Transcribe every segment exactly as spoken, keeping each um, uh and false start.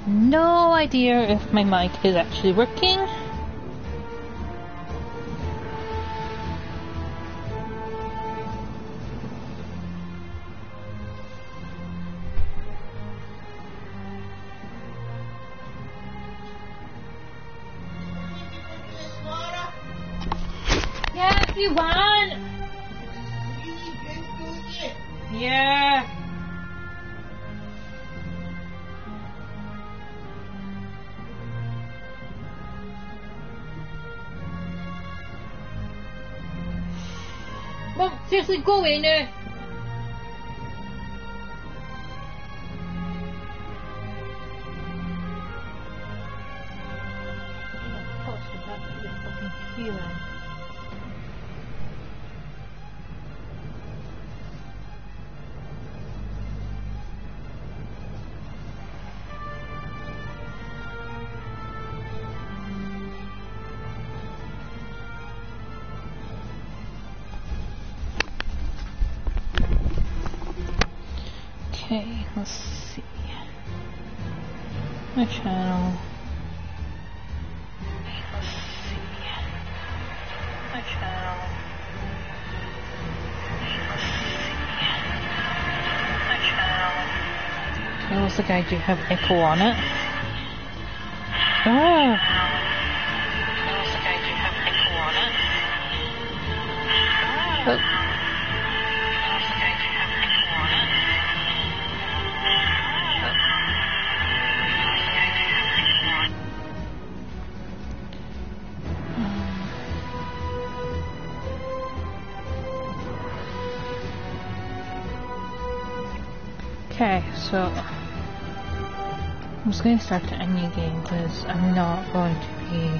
no idea if my mic is actually working. Yes, you want? Yeah. Mom, seriously, go away now. Okay, let's see. My channel. Let's see. My channel. Let's see. My channel. Okay, looks like I do have echo on it. Ah! Okay, looks like I do have echo on it. Ah! Okay, so I'm just going to start a new game because I'm not going to be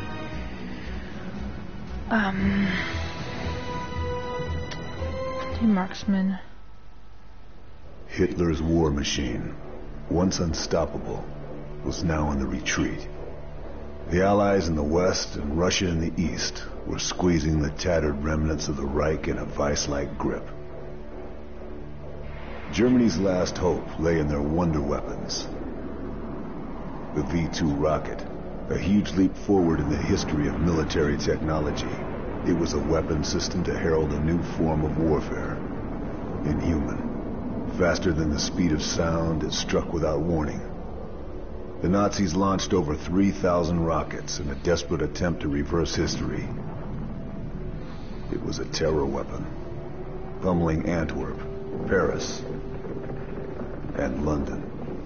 um the marksman. Hitler's war machine, once unstoppable, was now on the retreat. The Allies in the west and Russia in the east were squeezing the tattered remnants of the Reich in a vice-like grip. Germany's last hope lay in their wonder weapons. The V two rocket, a huge leap forward in the history of military technology. It was a weapon system to herald a new form of warfare. Inhuman. Faster than the speed of sound, it struck without warning. The Nazis launched over three thousand rockets in a desperate attempt to reverse history. It was a terror weapon, pummeling Antwerp, Paris, and London.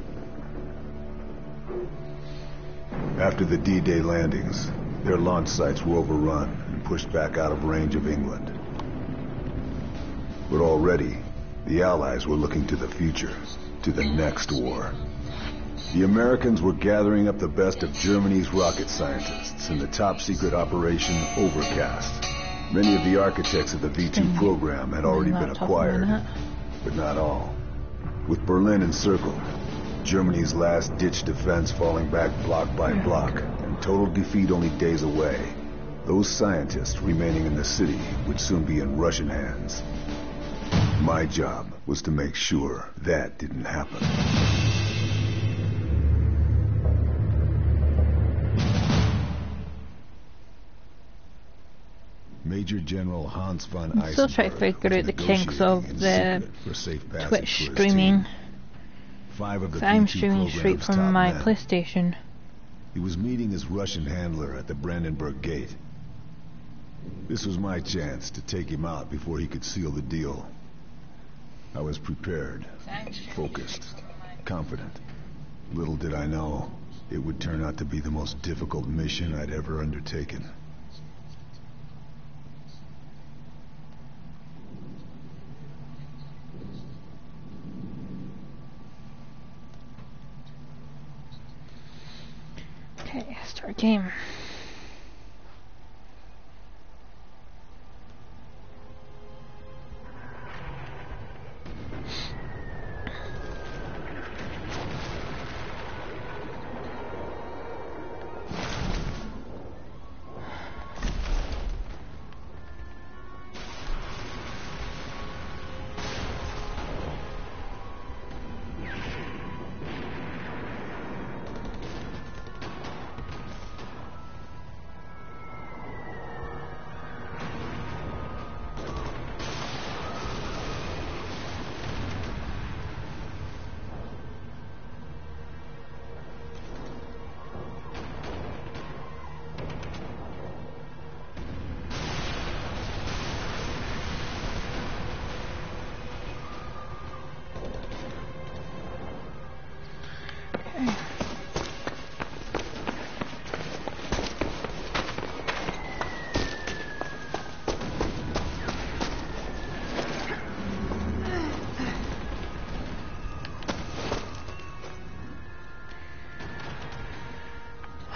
After the D-Day landings, their launch sites were overrun and pushed back out of range of England. But already, the Allies were looking to the future, to the next war. The Americans were gathering up the best of Germany's rocket scientists in the top-secret Operation Overcast. Many of the architects of the V two program had already been acquired, but not all. With Berlin encircled, Germany's last-ditch defense falling back block by block, and total defeat only days away, those scientists remaining in the city would soon be in Russian hands. My job was to make sure that didn't happen. Major General Hans von Eisenberg. I'm still trying to figure out the kinks of the Twitch streaming. Five of the I'm streaming straight from my men. PlayStation. He was meeting his Russian handler at the Brandenburg Gate. This was my chance to take him out before he could seal the deal. I was prepared, focused, confident. Little did I know, it would turn out to be the most difficult mission I'd ever undertaken. Okay, start game.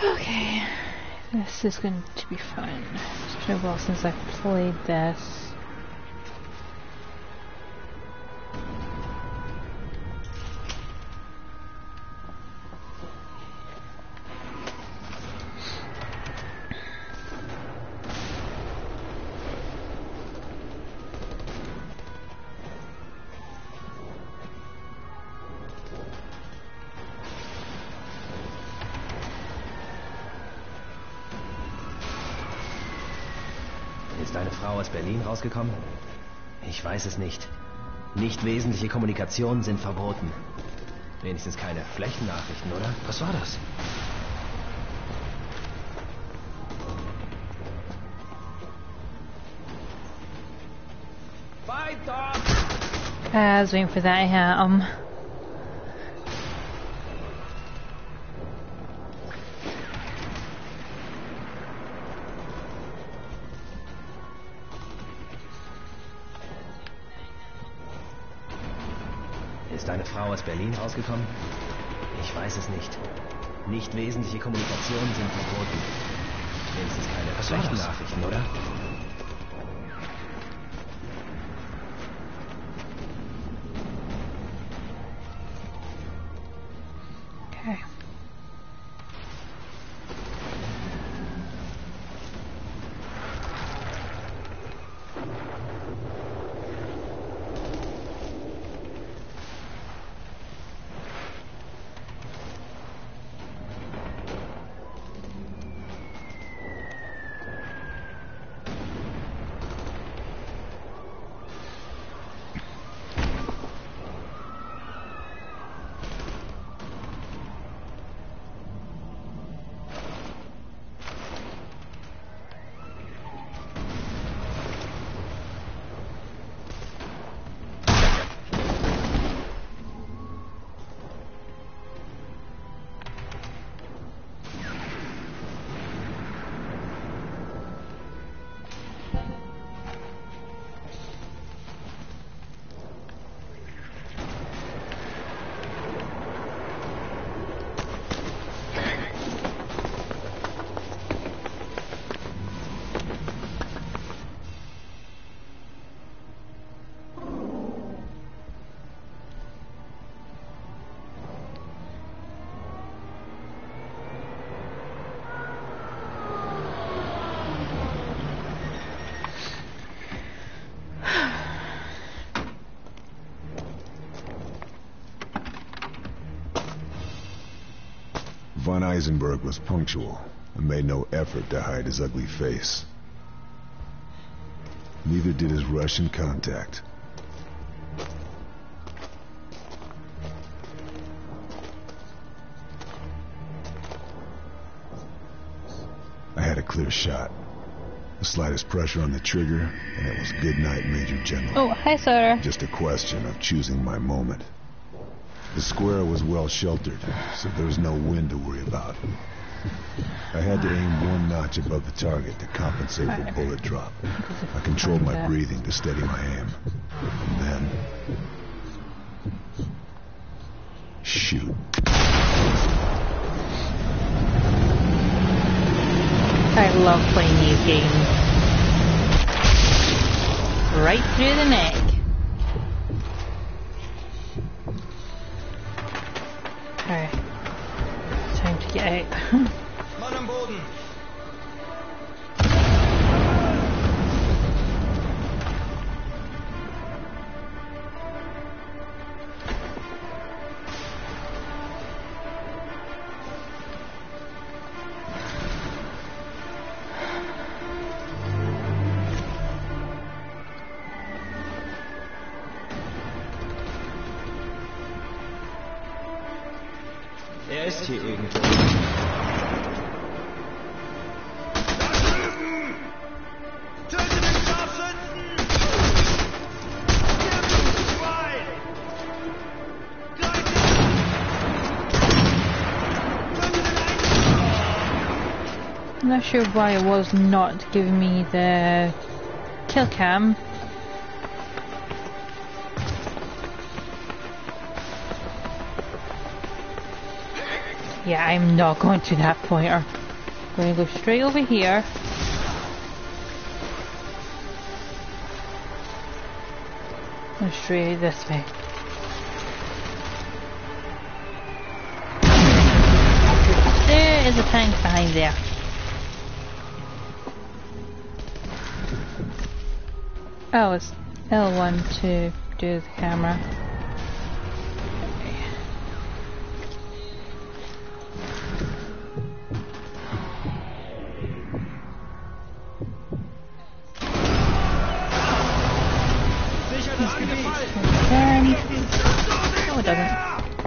Okay, this is going to be fun. It's been a while since I've played this. Ist eine Frau aus Berlin rausgekommen? Ich weiß es nicht. Nicht wesentliche Kommunikationen sind verboten. Wenigstens keine Flächennachrichten, oder? Was war das? Weiter! I was waiting for that, yeah. Um. Ist eine Frau aus Berlin rausgekommen? Ich weiß es nicht. Nicht wesentliche Kommunikationen sind verboten. Wenigstens keine Flächennachrichten, oder? Okay. Von Eisenberg was punctual and made no effort to hide his ugly face. Neither did his Russian contact. I had a clear shot. The slightest pressure on the trigger, and it was good night, Major General. Oh, hi, sir. Just a question of choosing my moment. The square was well sheltered, so there was no wind to worry about. I had to aim one notch above the target to compensate for bullet drop. I controlled my breathing to steady my aim. And then... shoot. I love playing these games. Right through the neck. Okay. Time to get out. Mann am Boden! Er ist hier irgendwo. Töte den Scharfschützen! Hier, du Schwein! Greif ihn! Töte den Einzelnen! I'm not sure why it was not giving me the kill cam. Yeah, I'm not going to that pointer. Going to go straight over here. And straight this way. There is a tank behind there. Oh, it's L one to do the camera. Turn. No, it doesn't.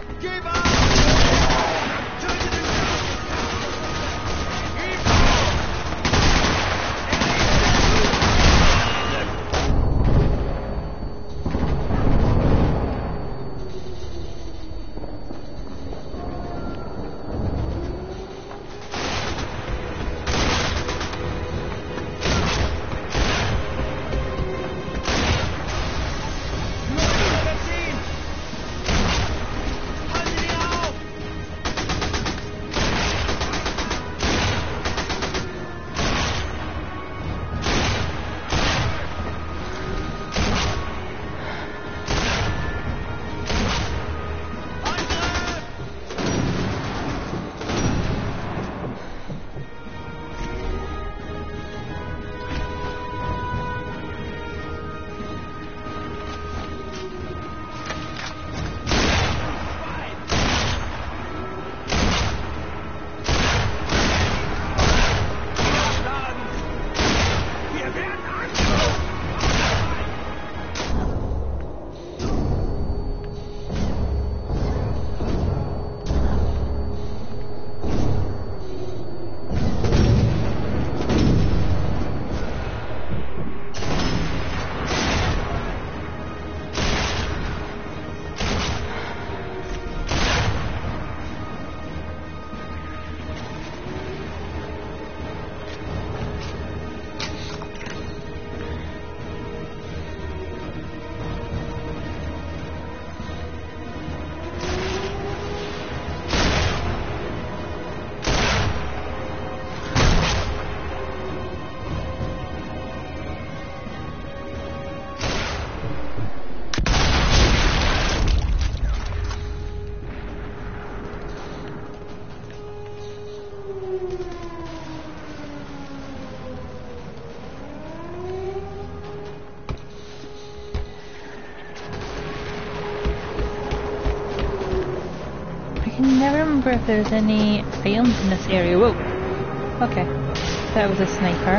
I can never remember if there's any items in this area. Whoa! Okay. That was a sniper.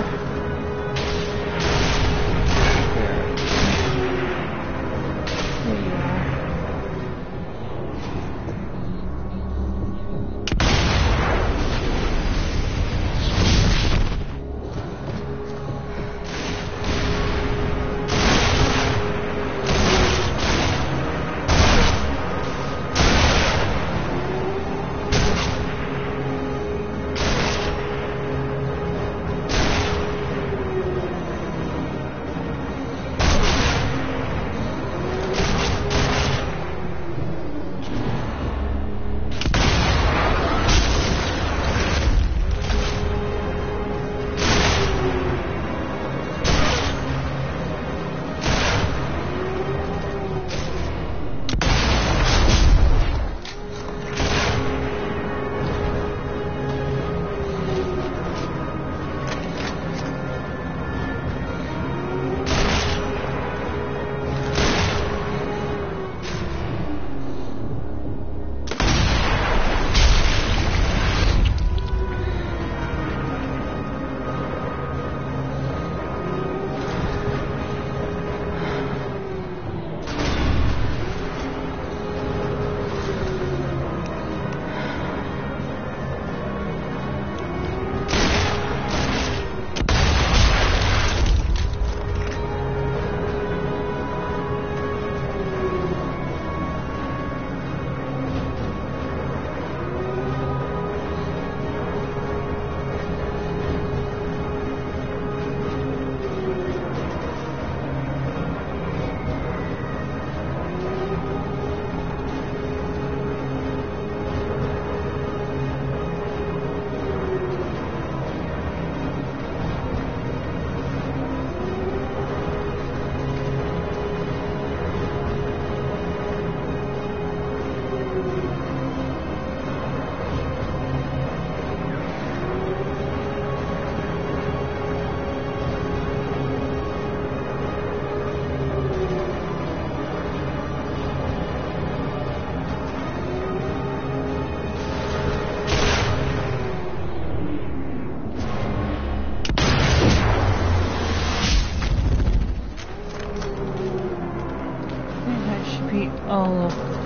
There you are.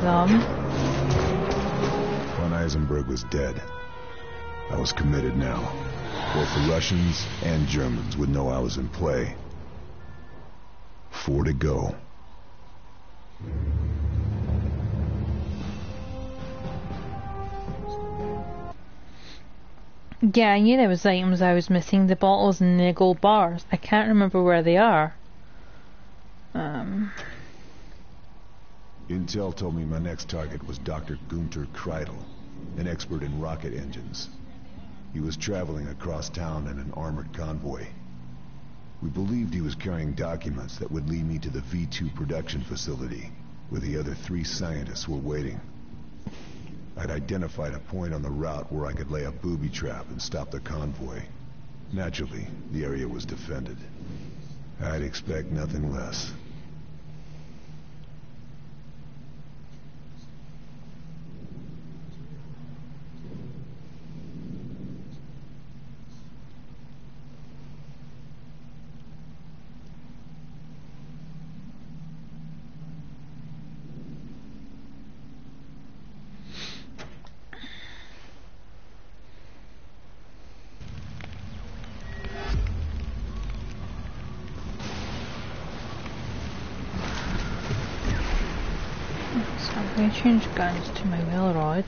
them. Von Eisenberg was dead. I was committed now. Both the Russians and Germans would know I was in play. Four to go. Yeah, I knew there was items I was missing. The bottles and the gold bars. I can't remember where they are. Um... Intel told me my next target was Doctor Gunter Kreidel, an expert in rocket engines. He was traveling across town in an armored convoy. We believed he was carrying documents that would lead me to the V two production facility, where the other three scientists were waiting. I'd identified a point on the route where I could lay a booby trap and stop the convoy. Naturally, the area was defended. I'd expect nothing less. I'm going to change guns to my Milrod.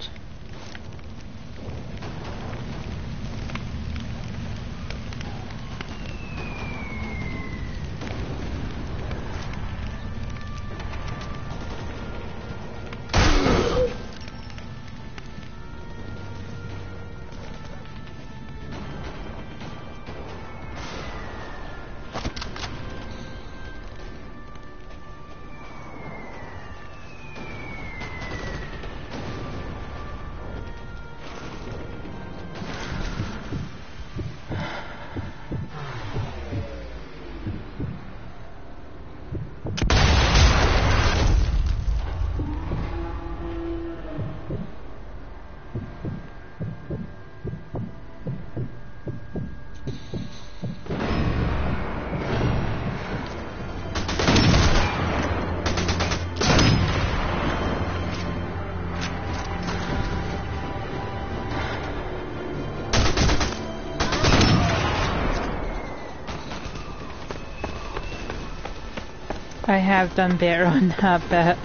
I have done better on that bit.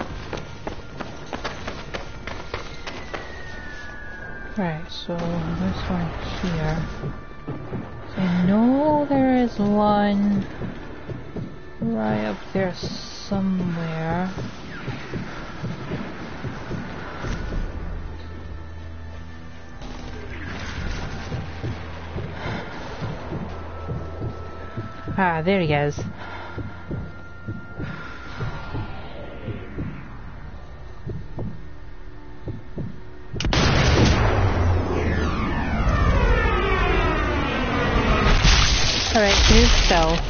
Right, so this one here. So I know there is one right up there somewhere. Ah, there he is. Alright, here's stealth.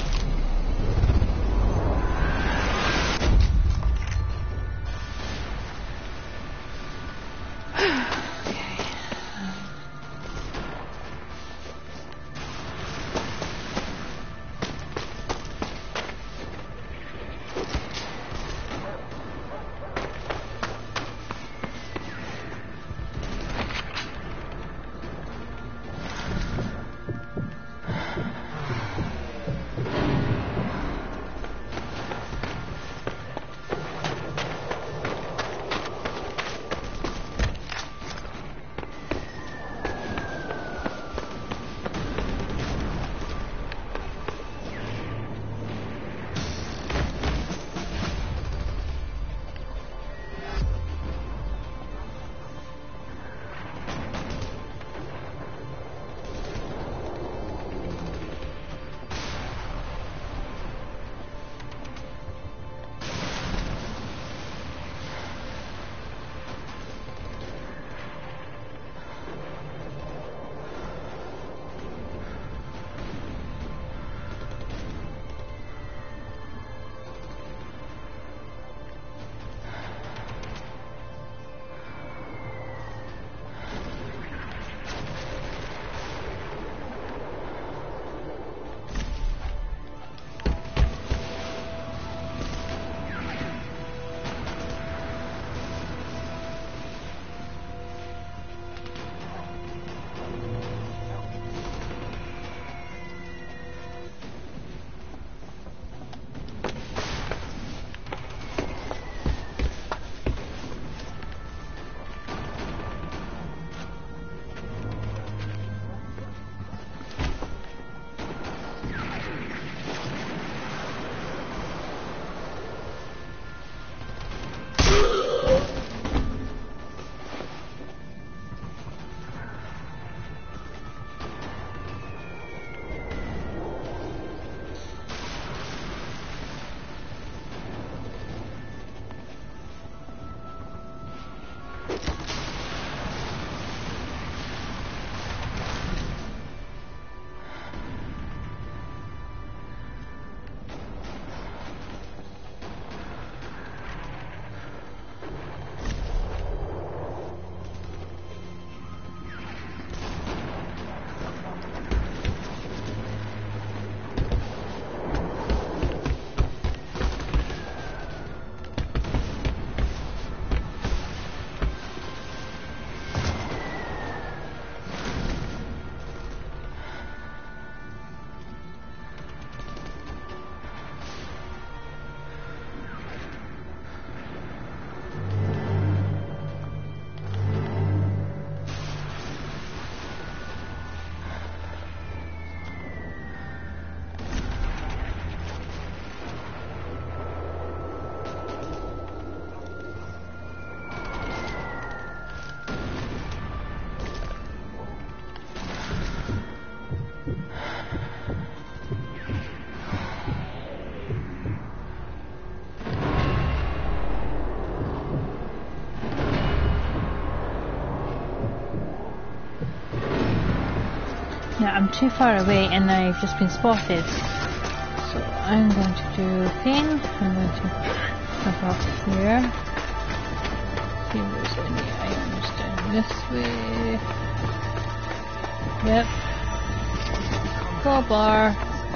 Now I'm too far away and I've just been spotted. So I'm going to do a thing. I'm going to come up here. See if there's any items down this way. Yep. Full bar.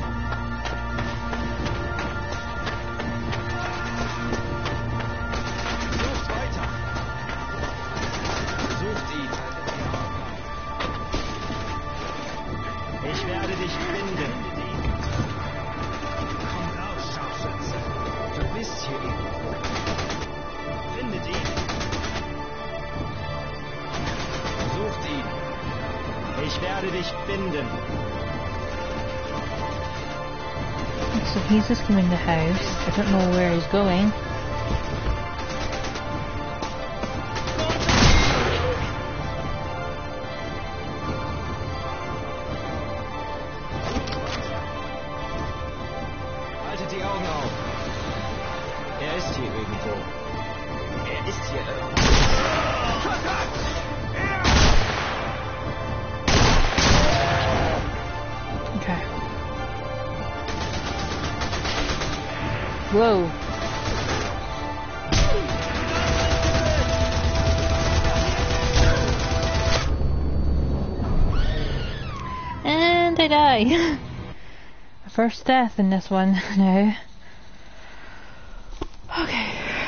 Ich werde dich finden. Komm raus, Scharfschütze. Du bist hier irgendwo. Findet ihn. Sucht ihn. Ich werde dich finden. So he's just in the house. I don't know where he's going. Haltet die Augen auf. Er ist hier irgendwo. Er ist hier irgendwo. Okay. Whoa. And I die. First death in this one now. Okay.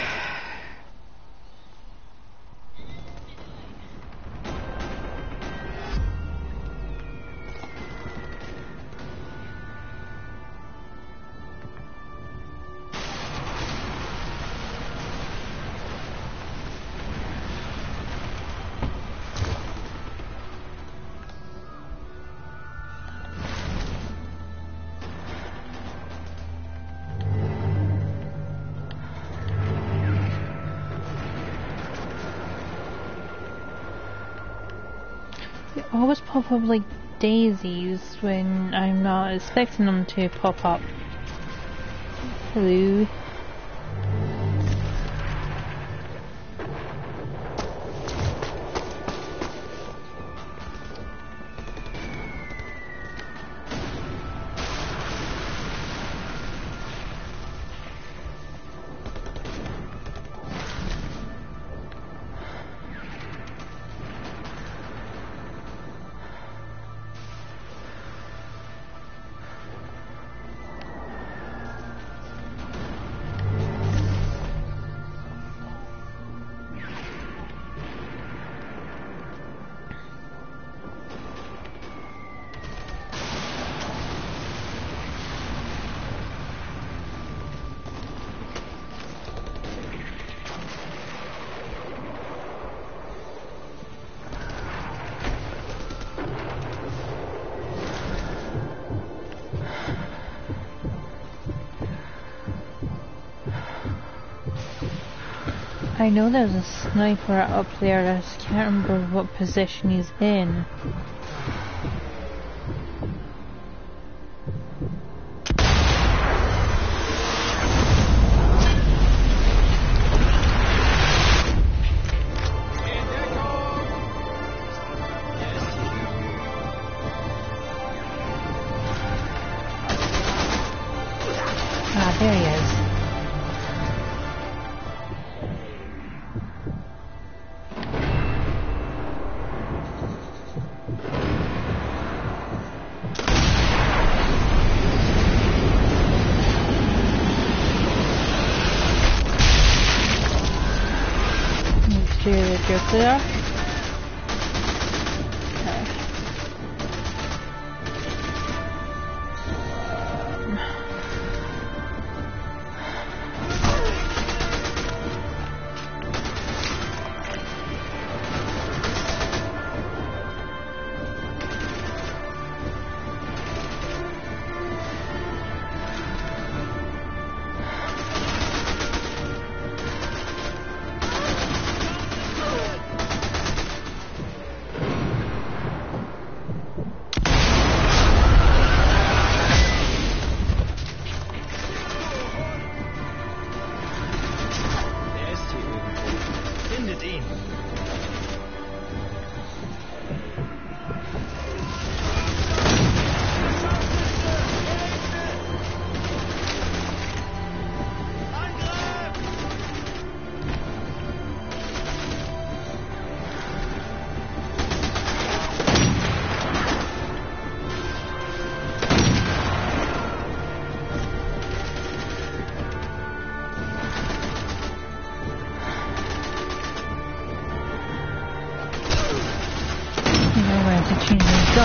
They always pop up like daisies when I'm not expecting them to pop up. Hello. I know there's a sniper up there, I just can't remember what position he's in. Ah, there he is. You're clear. Okay.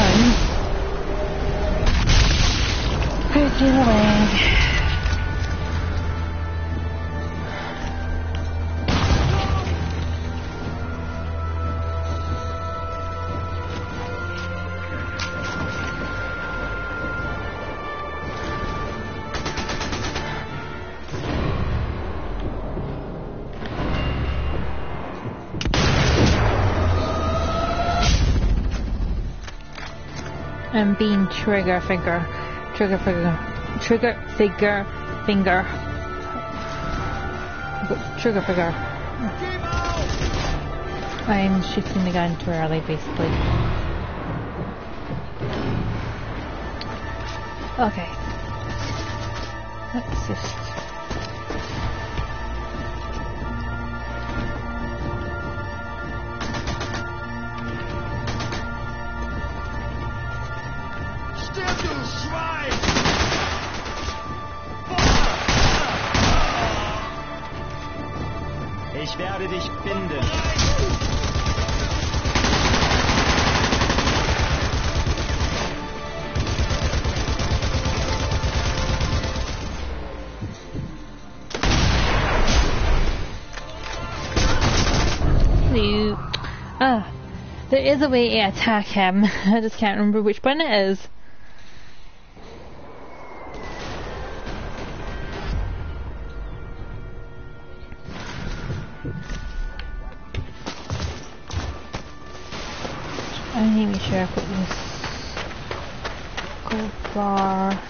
one. Breaking the leg. And being trigger finger, trigger finger, trigger figure, finger, trigger figure. I'm shooting the gun too early, basically. Okay, let's just. Ich werde dich finden. Hello. Ah, there is a way to attack him. I just can't remember which one it is. I need to make sure I put this gold bar.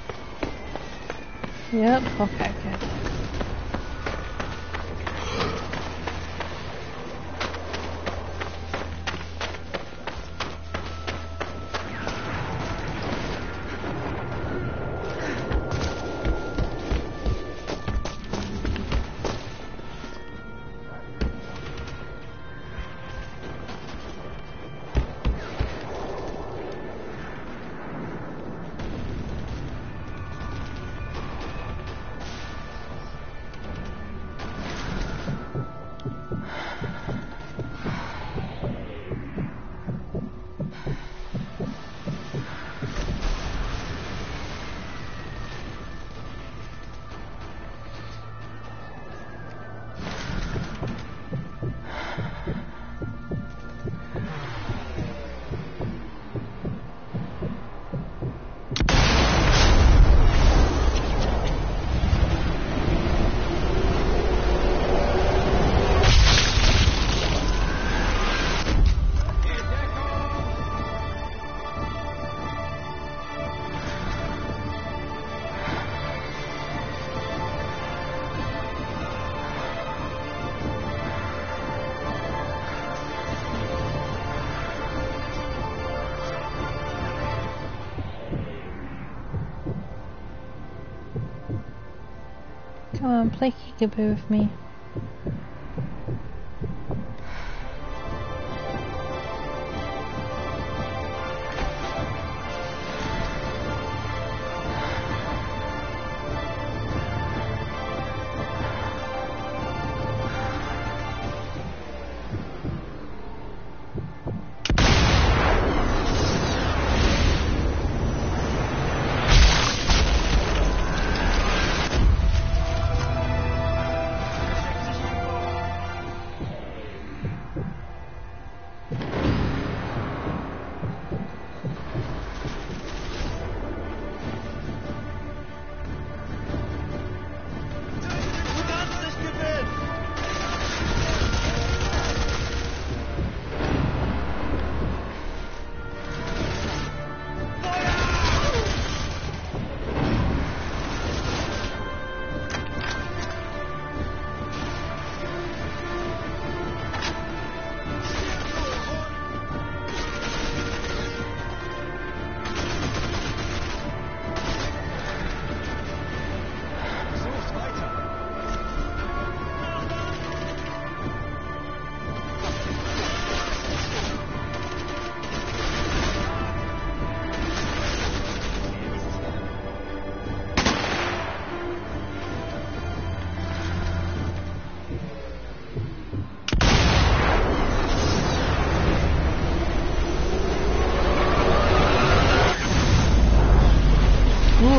Yep, okay, good. Come on, play Kickapoo with me.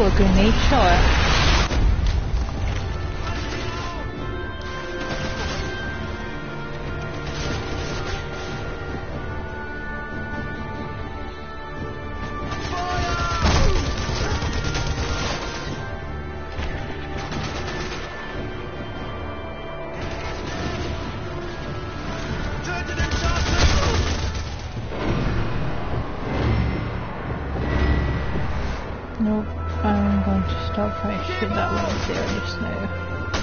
Oh, a grenade shot. Nope, I'm going to stop trying to shoot that one there just now.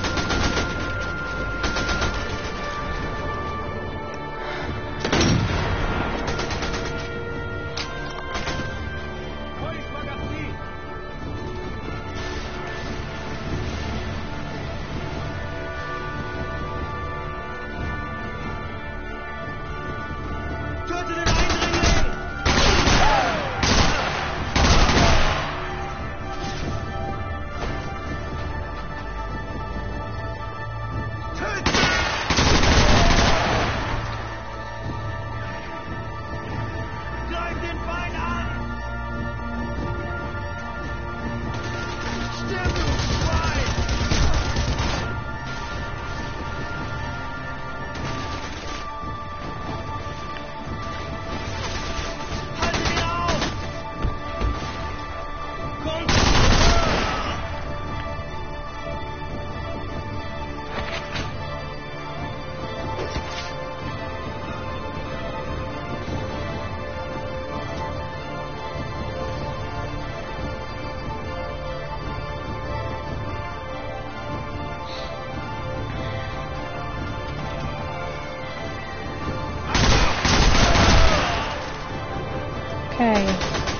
Okay.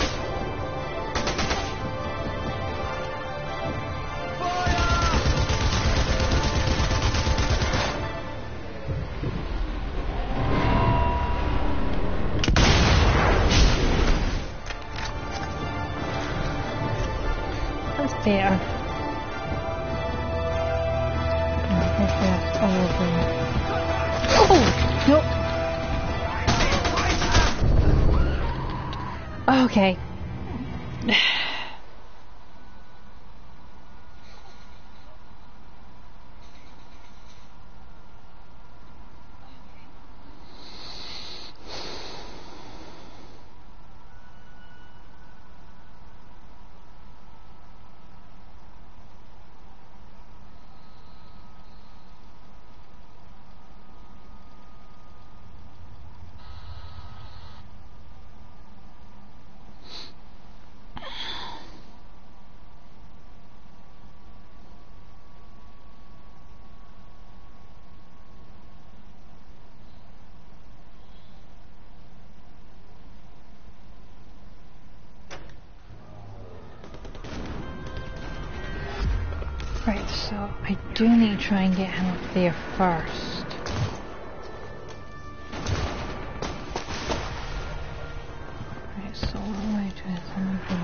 That's better. Oh, nope. Okay. Right, so I do need to try and get him up there first. Right, so what am I doing? I'm going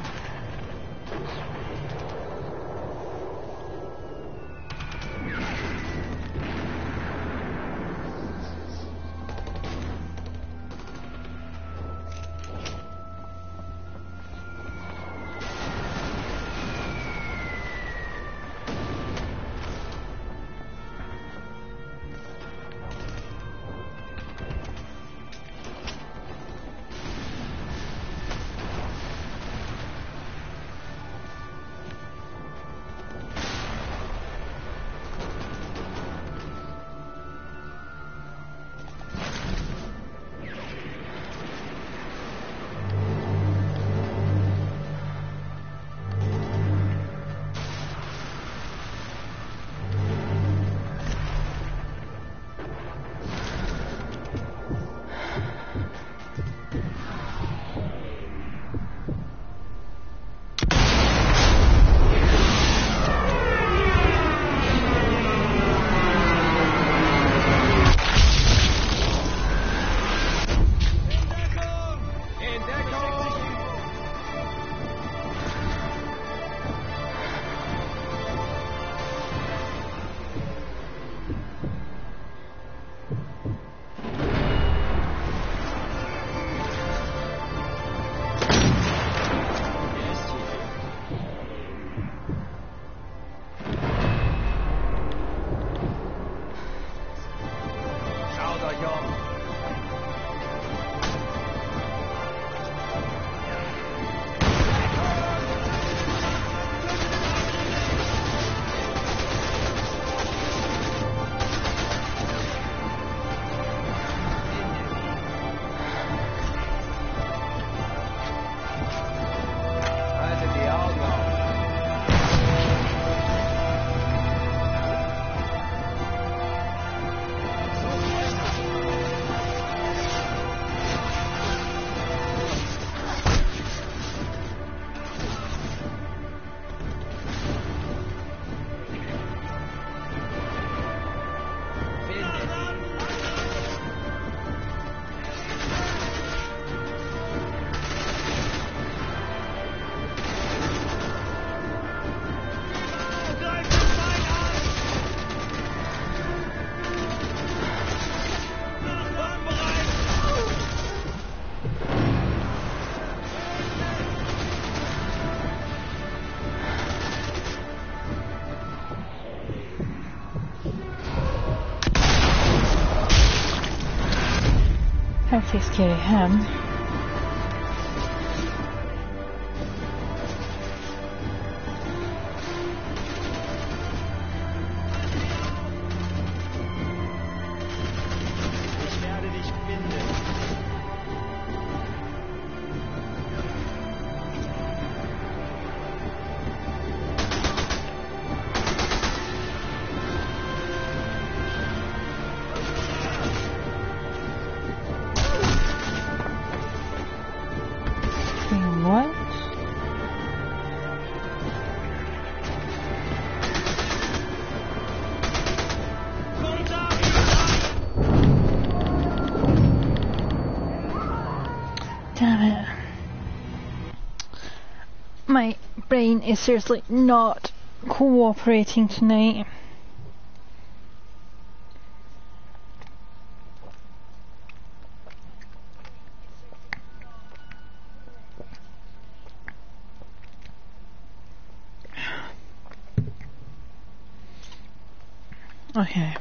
takes care of him. My brain is seriously not cooperating tonight. Okay.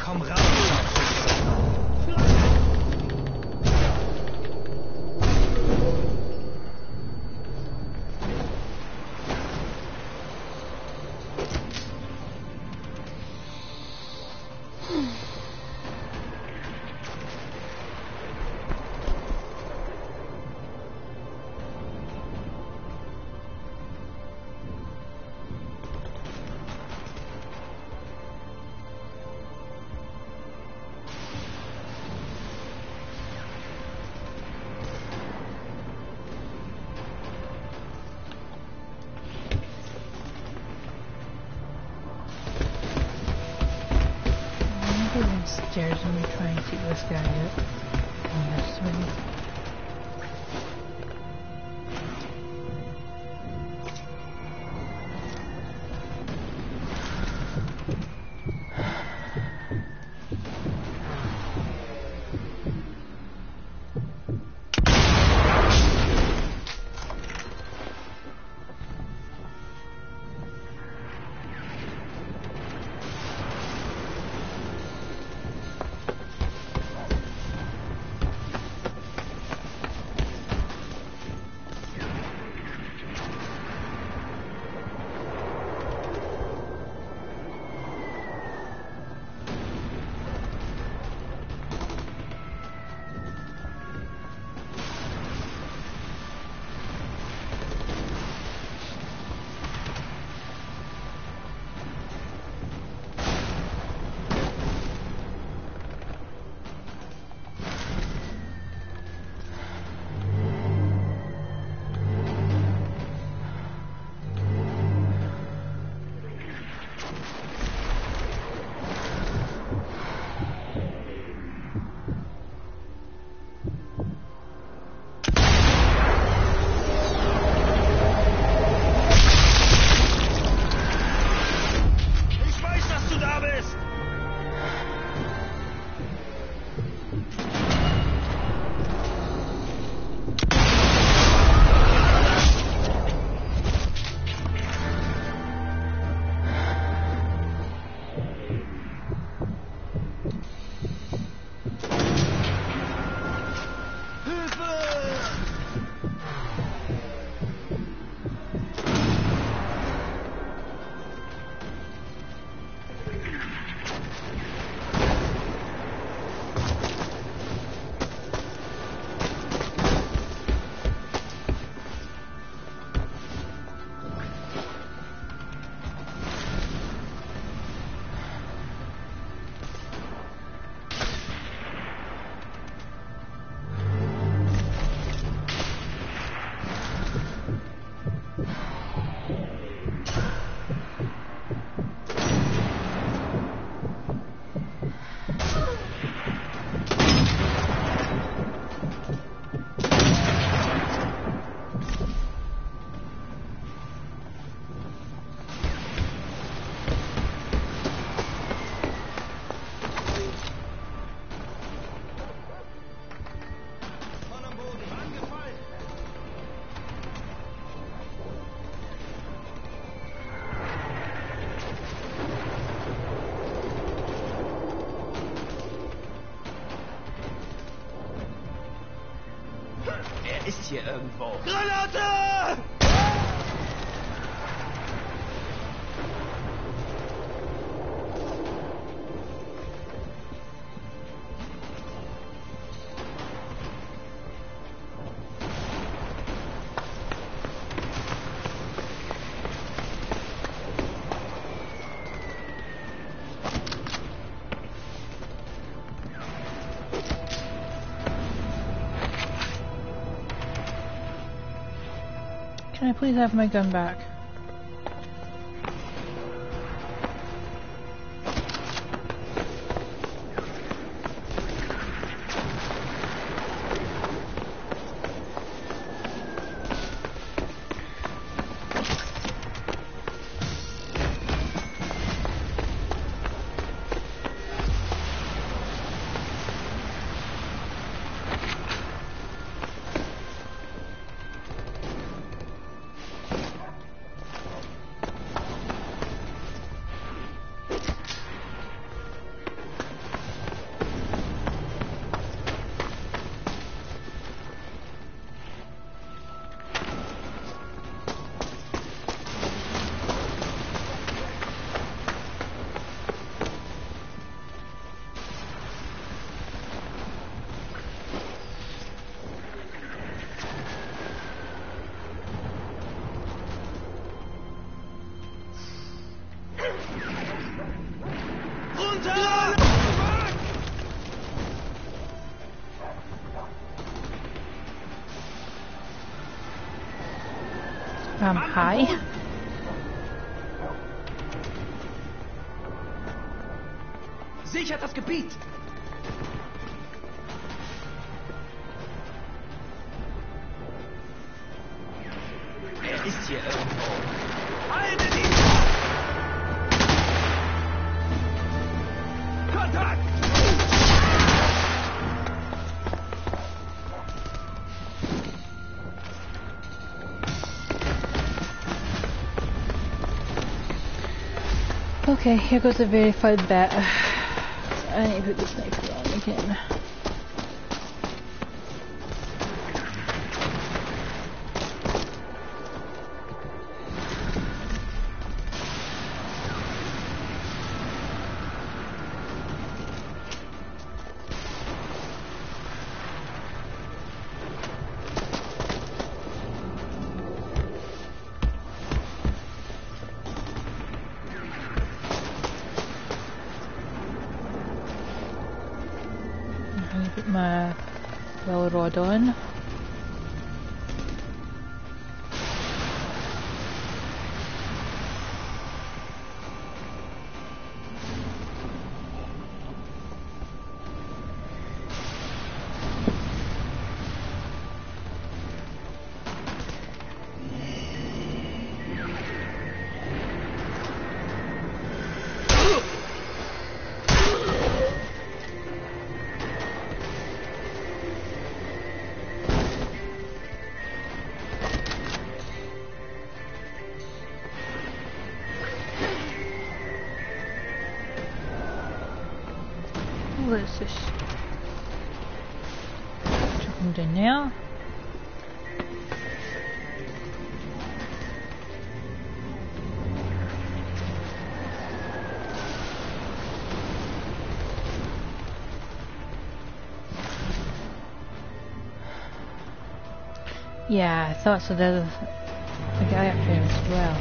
Komm raus, Scharfschütze! Stairs and we try and keep this guy up on this way. Er ist hier irgendwo. Granate! Can I please have my gun back? Um, hi. Sichert das Gebiet! Er ist hier irgendwo. Haltet ihn! Kontakt! Okay, here goes a verified bet. I need to put the sniper on again. Put my well rod on. What is this? Chuck them down now. Yeah, I thought so. There's a guy up here as well.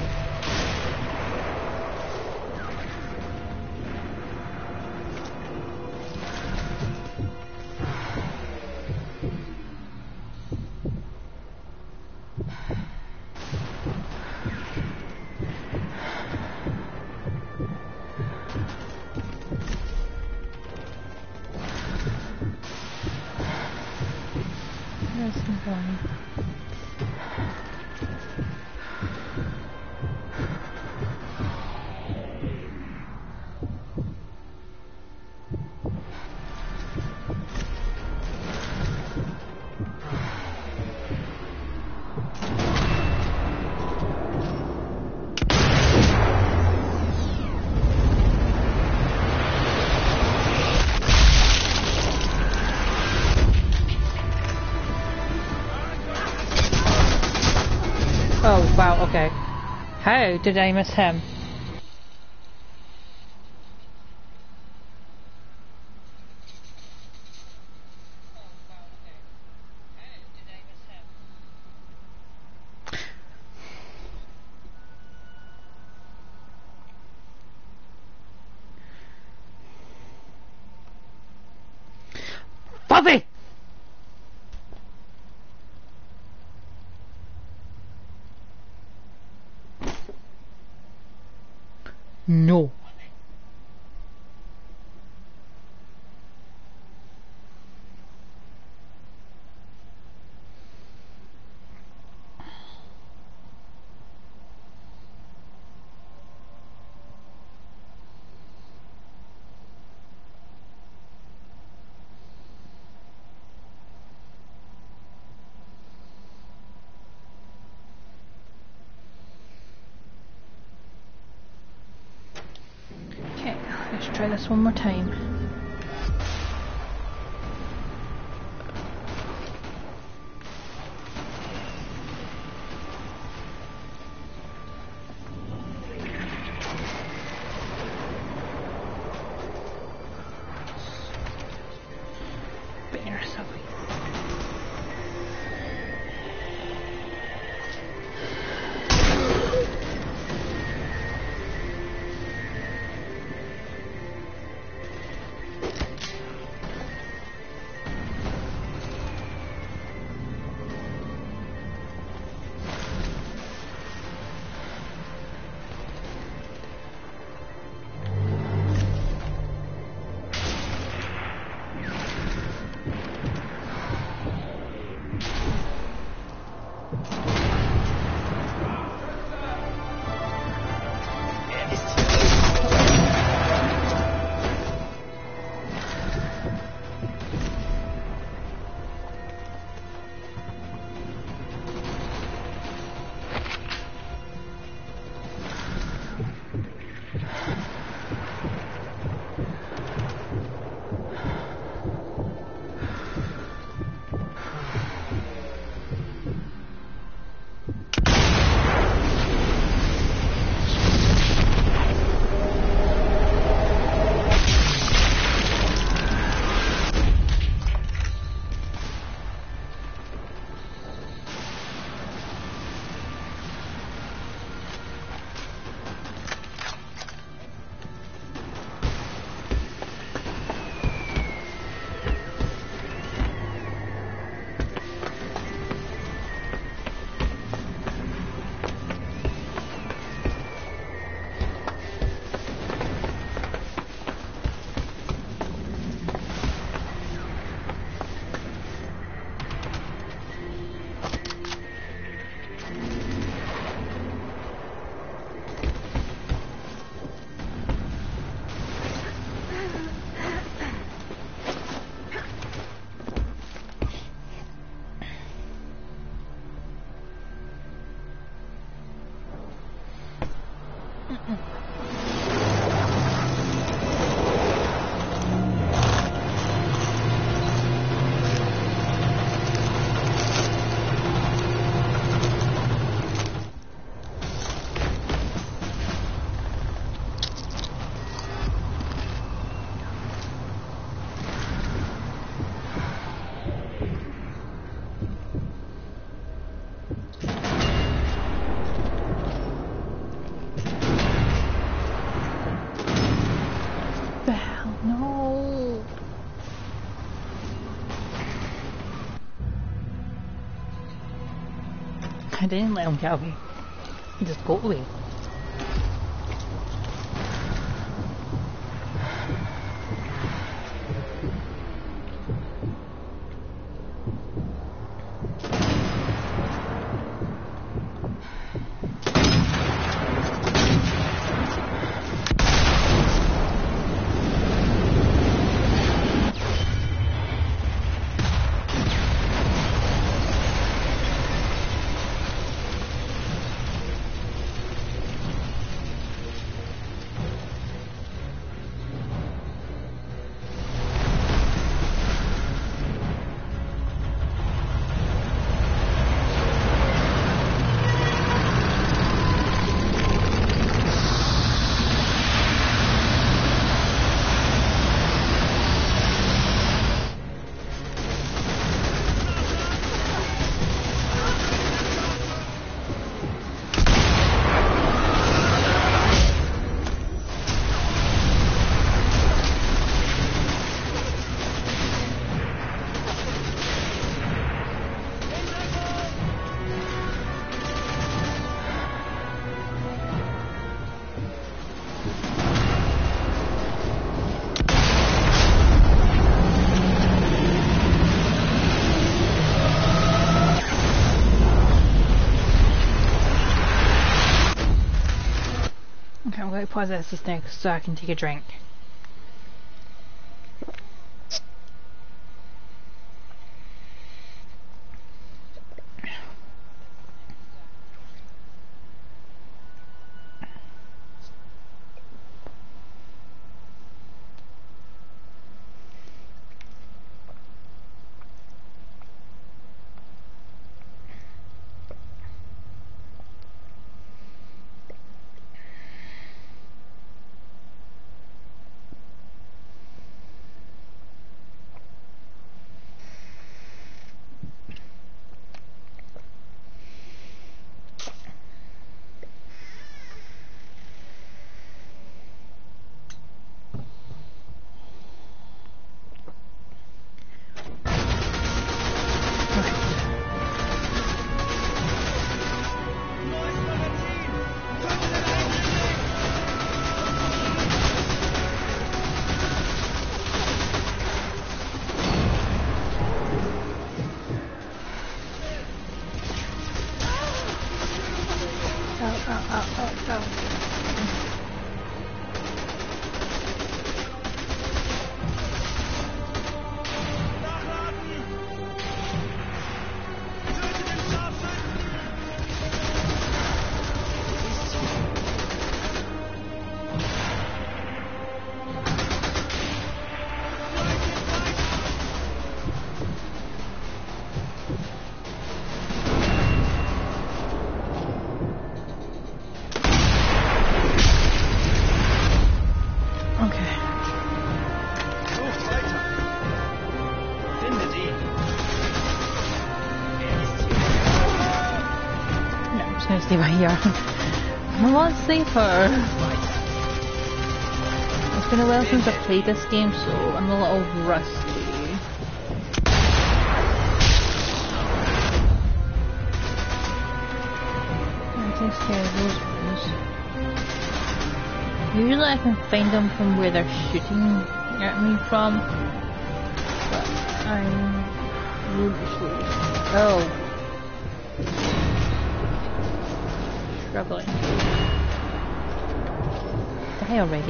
Oh, wow, okay. How did I miss him? Bobby! No. Let's try this one more time. Better stuff. I didn't let him get away. He just got away. I'm going to pause this just now so I can take a drink. Stay right here. I'm a lot safer. It's been a while since I've played this game, so I'm a little rusty. I take care of those ones. Usually I can find them from where they're shooting at me from, but I'm usually... Oh. Struggling. Die already.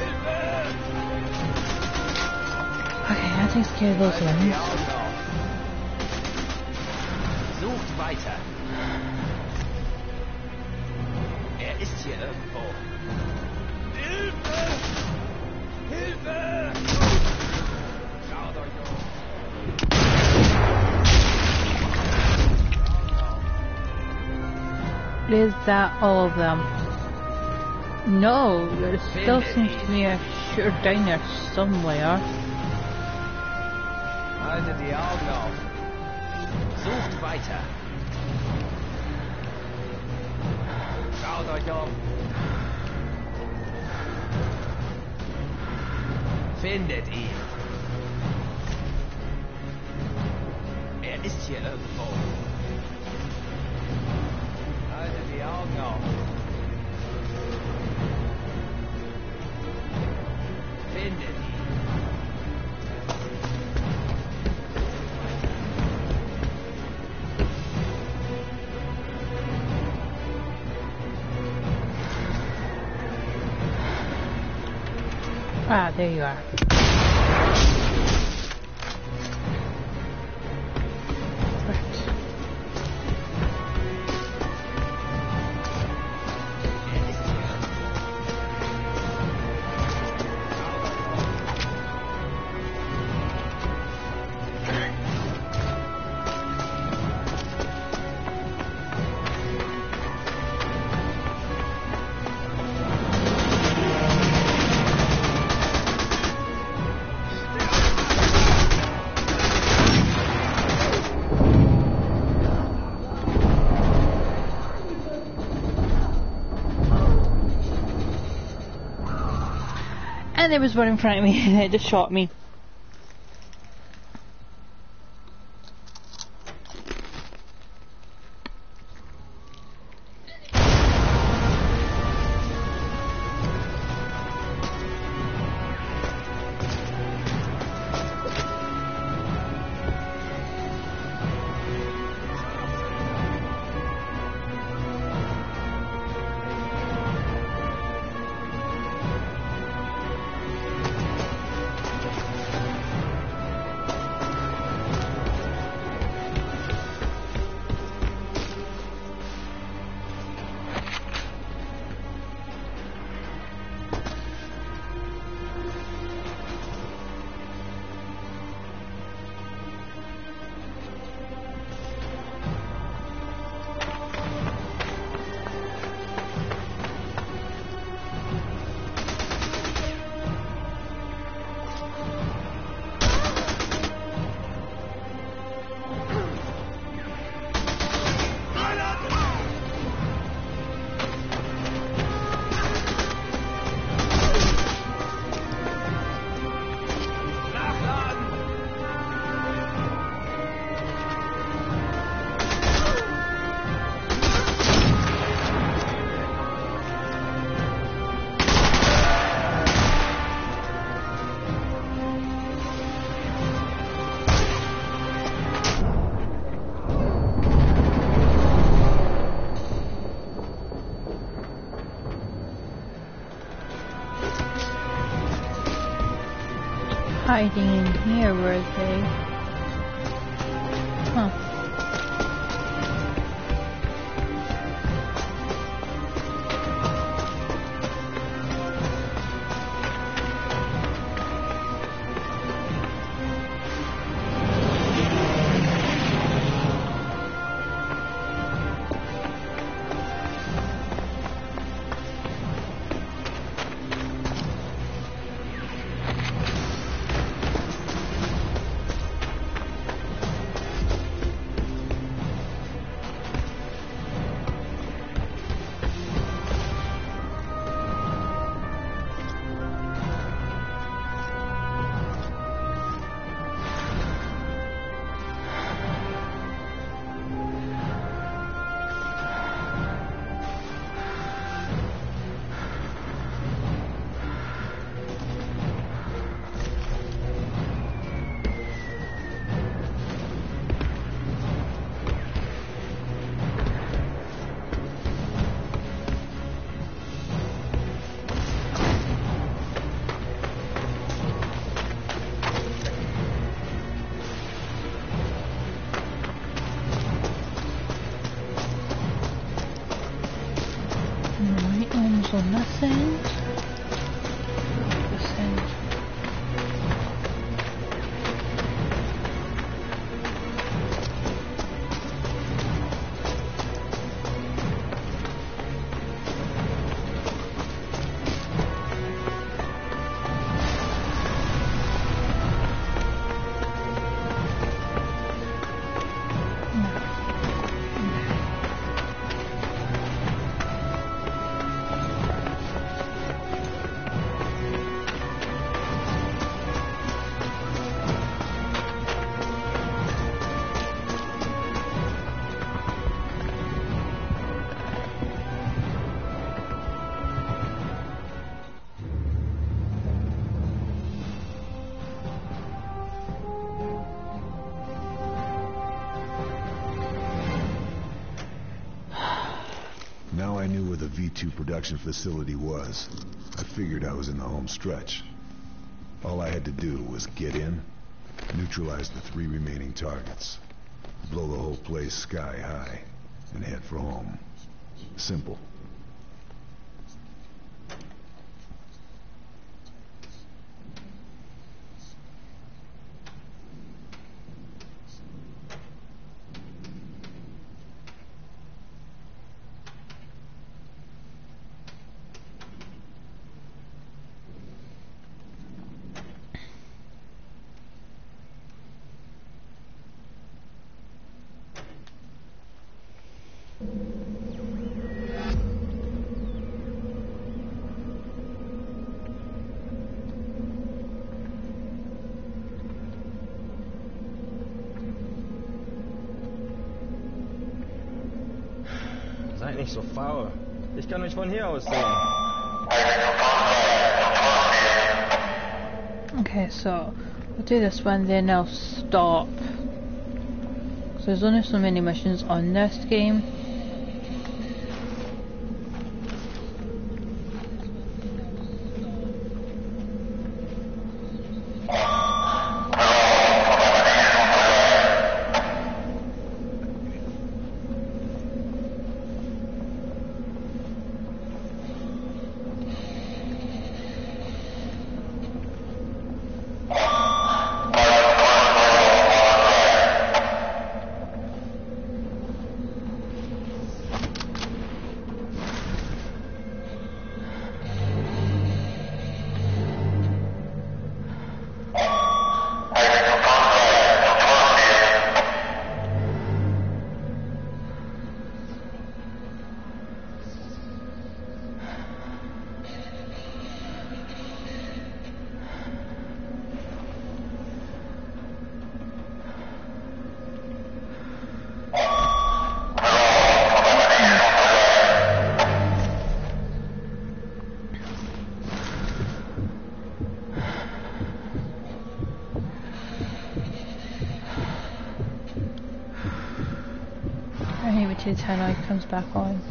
Okay, that takes care of those ones. Sucht weiter. Er ist hier irgendwo. Is that all of them? No, there still seems to be a shooter down there somewhere. Haltet die Augen auf. Sucht weiter. Schaut euch um. Findet ihn. Er ist hier irgendwo. Haltet die Augen auf. Findet ihn. Ah, there you are. And there was one in front of me and it just shot me. Hiding in here, were they? Huh. So nothing. Percent. B two production facility was, I figured I was in the home stretch. All I had to do was get in, neutralize the three remaining targets, blow the whole place sky high, and head for home. Simple. Seid nicht so faul. Ich kann mich von hier aus sehen. Okay, so we'll do this one, then I'll stop. So there's only so many missions on this game. I hate when Titanic comes back on.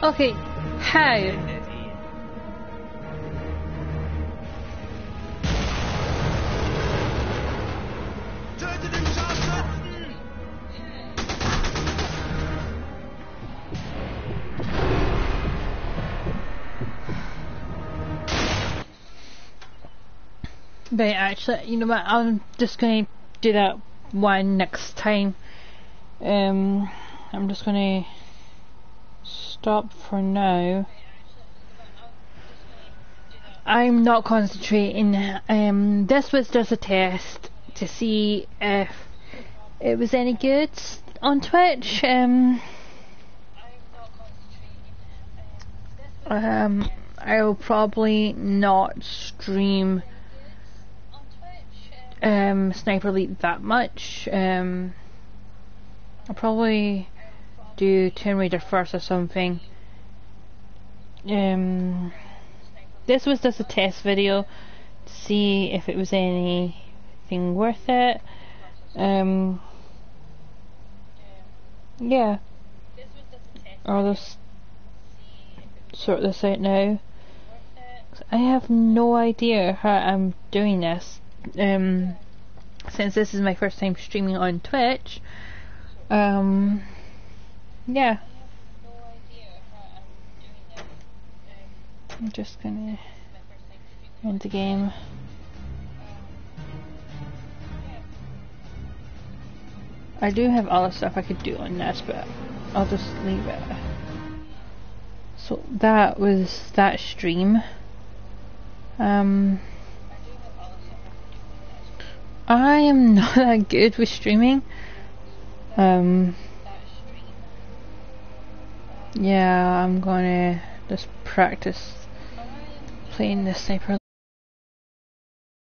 Okay, how? But actually, you know what, I'm just going to do that one next time. Um, I'm just going to stop for now. I'm not concentrating. Um, this was just a test to see if it was any good on Twitch. Um, um, I'll probably not stream um, Sniper Elite that much. Um, I'll probably do Tomb Raider first or something. Um, this was just a test video to see if it was anything worth it. Um, yeah. I'll just sort this out now. I have no idea how I'm doing this. Um, since this is my first time streaming on Twitch. Um, yeah. I'm just gonna end the game. I do have other stuff I could do on this, but I'll just leave it. So that was that stream. Um, I am not that good with streaming. Um, yeah, I'm gonna just practice playing the Sniper